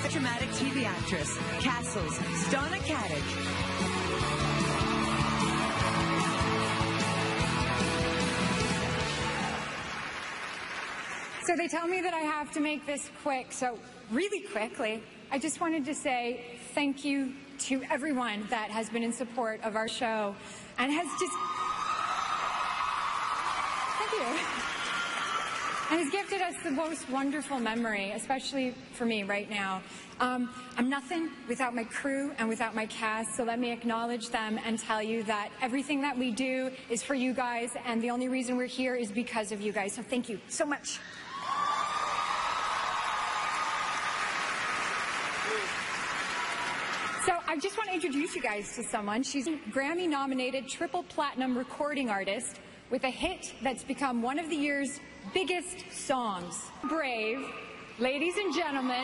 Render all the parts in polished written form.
dramatic TV actress, Castle's Stana Katic. So they tell me that I have to make this quick, so really quickly, I just wanted to say thank you to everyone that has been in support of our show and has just, thank you, and has gifted us the most wonderful memory, especially for me right now. I'm nothing without my crew and without my cast, so let me acknowledge them and tell you that everything that we do is for you guys, and the only reason we're here is because of you guys, so thank you so much. So I just want to introduce you guys to someone. She's a Grammy-nominated triple platinum recording artist with a hit that's become one of the year's biggest songs. Brave, ladies and gentlemen,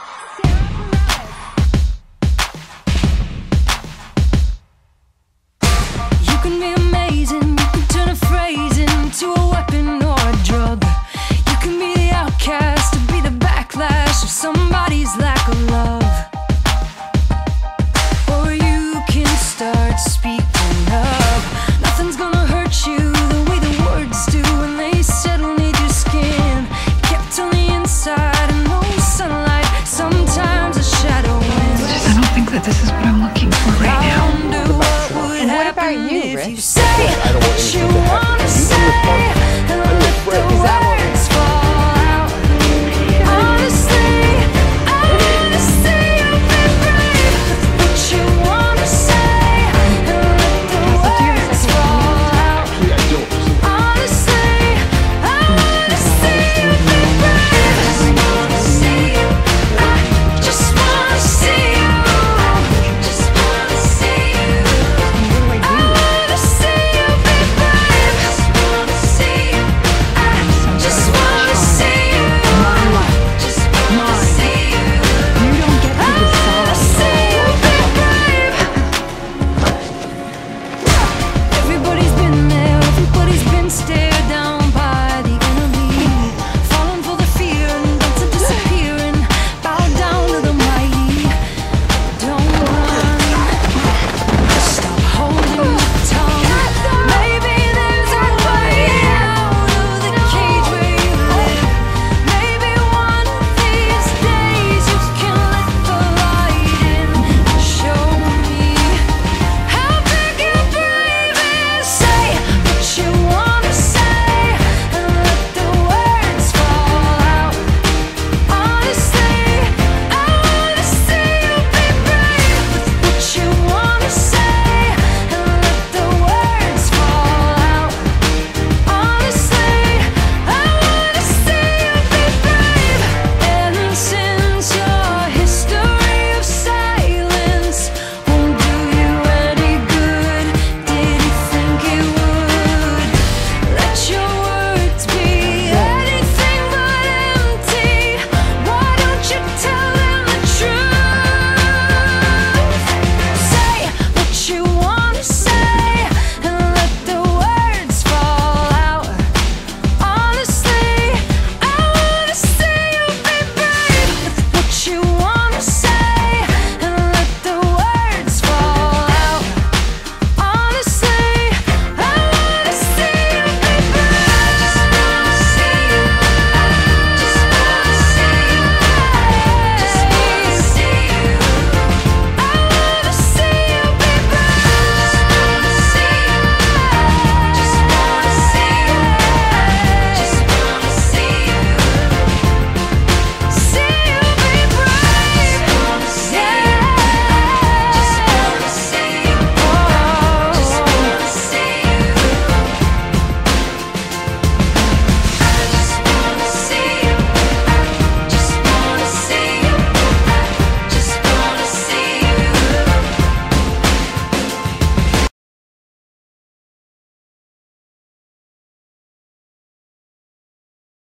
You can be amazing, you can turn a phrase into a weapon or a drug. You can be the outcast, or be the backlash of somebody's lack of love. Start speaking up. Nothing's gonna hurt you the way the words do when they settle near your skin. Kept on the inside and no sunlight, sometimes a shadow wins. I don't think that this is what I'm looking for right now. I wonder what would happen if you say that you want